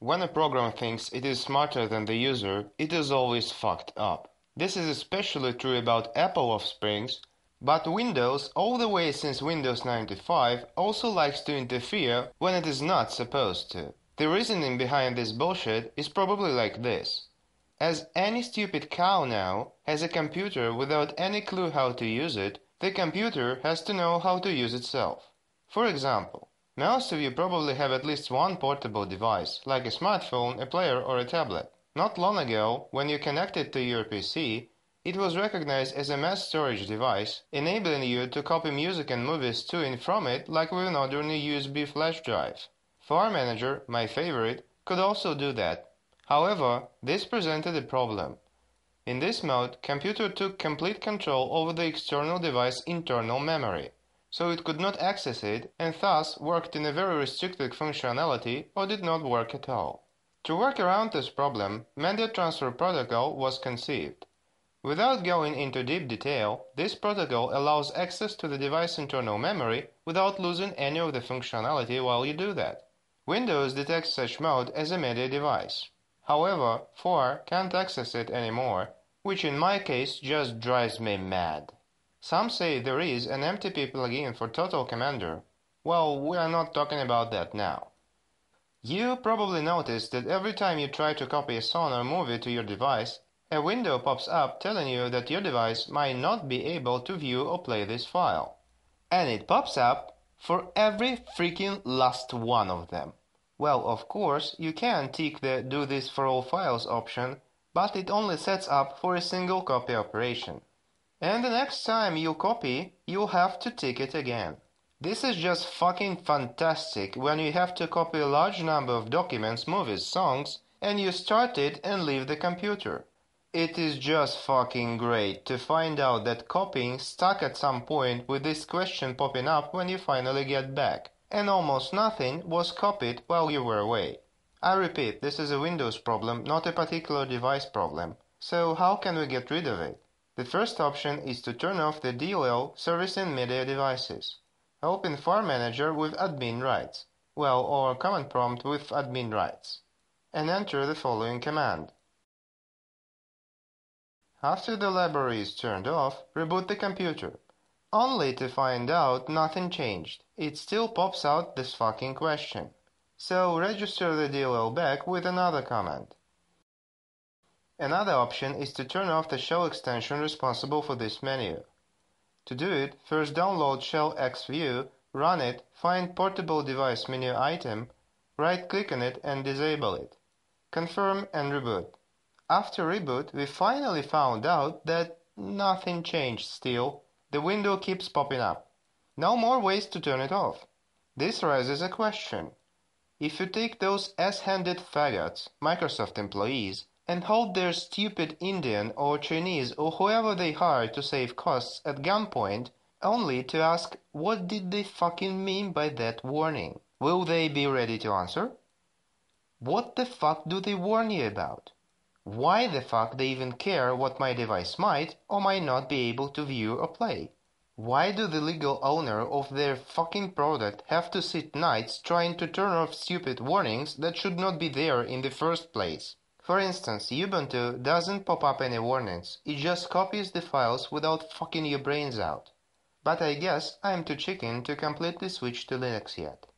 When a program thinks it is smarter than the user, it is always fucked up. This is especially true about Apple offsprings, but Windows, all the way since Windows 95, also likes to interfere when it is not supposed to. The reasoning behind this bullshit is probably like this. As any stupid cow now has a computer without any clue how to use it, the computer has to know how to use itself. For example, most of you probably have at least one portable device, like a smartphone, a player, or a tablet. Not long ago, when you connected to your PC, it was recognized as a mass storage device, enabling you to copy music and movies to and from it like with an ordinary USB flash drive. File Manager, my favorite, could also do that. However, this presented a problem. In this mode, computer took complete control over the external device internal memory, so it could not access it and thus worked in a very restricted functionality or did not work at all. To work around this problem, Media Transfer Protocol was conceived. Without going into deep detail, this protocol allows access to the device internal memory without losing any of the functionality while you do that. Windows detects such mode as a media device. However, 4 can't access it anymore, which in my case just drives me mad. Some say there is an MTP plugin for Total Commander. Well, we are not talking about that now. You probably noticed that every time you try to copy a song or movie to your device, a window pops up telling you that your device might not be able to view or play this file. And it pops up for every freaking last one of them. Well, of course, you can tick the Do This for All Files option, but it only sets up for a single copy operation. And the next time you copy, you'll have to tick it again. This is just fucking fantastic when you have to copy a large number of documents, movies, songs, and you start it and leave the computer. It is just fucking great to find out that copying stuck at some point with this question popping up when you finally get back, and almost nothing was copied while you were away. I repeat, this is a Windows problem, not a particular device problem. So how can we get rid of it? The first option is to turn off the DLL servicing media devices. Open File Manager with admin rights, or command prompt with admin rights, and enter the following command. After the library is turned off, reboot the computer, only to find out nothing changed. It still pops out this fucking question. So register the DLL back with another command. Another option is to turn off the shell extension responsible for this menu. To do it, first download Shell XView, run it, find Portable Device menu item, right-click on it and disable it. Confirm and reboot. After reboot, we finally found out that nothing changed still. The window keeps popping up. No more ways to turn it off. This raises a question. If you take those ass-handed faggots, Microsoft employees, and hold their stupid Indian or Chinese or whoever they hire to save costs at gunpoint, only to ask what did they fucking mean by that warning, will they be ready to answer? What the fuck do they warn you about? Why the fuck they even care what my device might or might not be able to view or play? Why do the legal owner of their fucking product have to sit nights trying to turn off stupid warnings that should not be there in the first place? For instance, Ubuntu doesn't pop up any warnings, it just copies the files without fucking your brains out. But I guess I'm too chicken to completely switch to Linux yet.